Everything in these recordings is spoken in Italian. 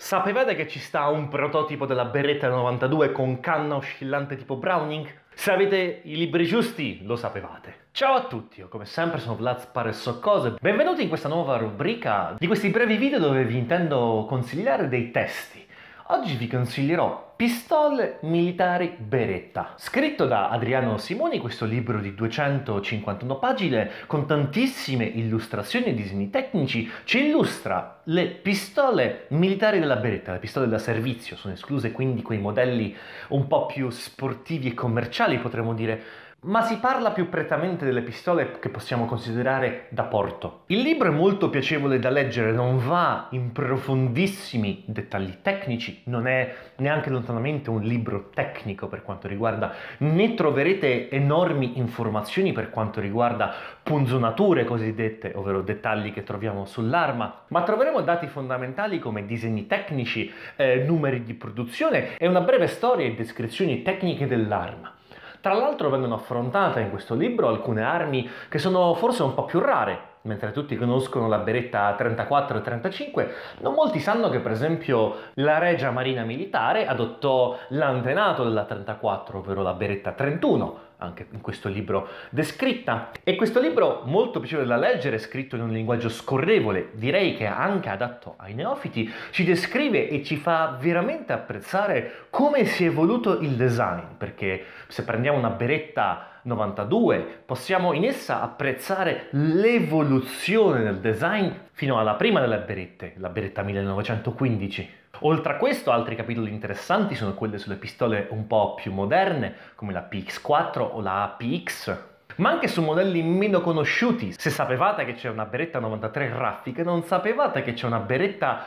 Sapevate che ci sta un prototipo della Beretta 92 con canna oscillante tipo Browning? Se avete i libri giusti, lo sapevate. Ciao a tutti, io come sempre sono Vlad Sparo e so cose. Benvenuti in questa nuova rubrica di questi brevi video dove vi intendo consigliare dei testi. Oggi vi consiglierò Pistole militari Beretta. Scritto da Adriano Simoni, questo libro di 251 pagine con tantissime illustrazioni e disegni tecnici ci illustra le pistole militari della Beretta, le pistole da servizio. Sono escluse quindi quei modelli un po' più sportivi e commerciali, potremmo dire, ma si parla più prettamente delle pistole che possiamo considerare da porto. Il libro è molto piacevole da leggere, non va in profondissimi dettagli tecnici, non è neanche lontanamente un libro tecnico per quanto riguarda, né troverete enormi informazioni per quanto riguarda punzonature cosiddette, ovvero dettagli che troviamo sull'arma, ma troveremo dati fondamentali come disegni tecnici, numeri di produzione e una breve storia e descrizioni tecniche dell'arma. Tra l'altro vengono affrontate in questo libro alcune armi che sono forse un po' più rare. Mentre tutti conoscono la Beretta 34 e 35, non molti sanno che per esempio la Regia Marina Militare adottò l'antenato della 34, ovvero la Beretta 31, anche in questo libro descritta. E questo libro, molto piacevole da leggere, scritto in un linguaggio scorrevole, direi che è anche adatto ai neofiti, ci descrive e ci fa veramente apprezzare come si è evoluto il design, perché se prendiamo una Beretta 92 possiamo in essa apprezzare l'evoluzione del design fino alla prima delle berette, la Beretta 1915. Oltre a questo, altri capitoli interessanti sono quelli sulle pistole un po' più moderne, come la PX4 o la APX, ma anche su modelli meno conosciuti. Se sapevate che c'è una Beretta 93 raffica, non sapevate che c'è una Beretta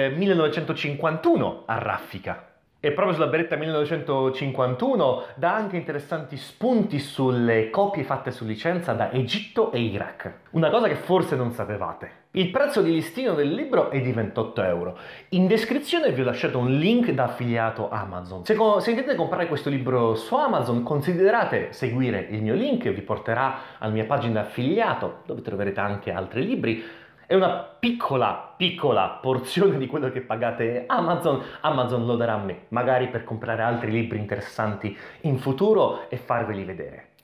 1951 a raffica. E proprio sulla Beretta 1951 dà anche interessanti spunti sulle copie fatte su licenza da Egitto e Iraq. Una cosa che forse non sapevate. Il prezzo di listino del libro è di 28 euro. In descrizione vi ho lasciato un link da affiliato Amazon. Se intendete comprare questo libro su Amazon, considerate seguire il mio link, vi porterà alla mia pagina affiliato, dove troverete anche altri libri. È una piccola porzione di quello che pagate Amazon lo darà a me, magari per comprare altri libri interessanti in futuro e farveli vedere.